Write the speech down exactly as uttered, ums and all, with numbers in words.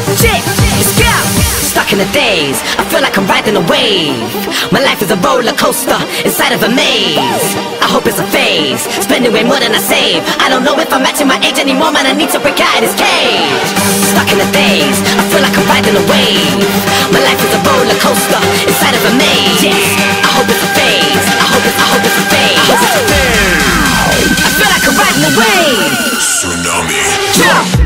Shit, let's go. Stuck in the days, I feel like I'm riding a wave. My life is a roller coaster inside of a maze. I hope it's a phase, spending way more than I save. I don't know if I'm matching my age anymore, man, I need to break out of this cage. Stuck in the days, I feel like I'm riding a wave. My life is a roller coaster inside of a maze. Yeah, I hope it's a phase, I hope it's, I hope it's a phase. I feel like I'm riding a wave. Tsunami. Jump.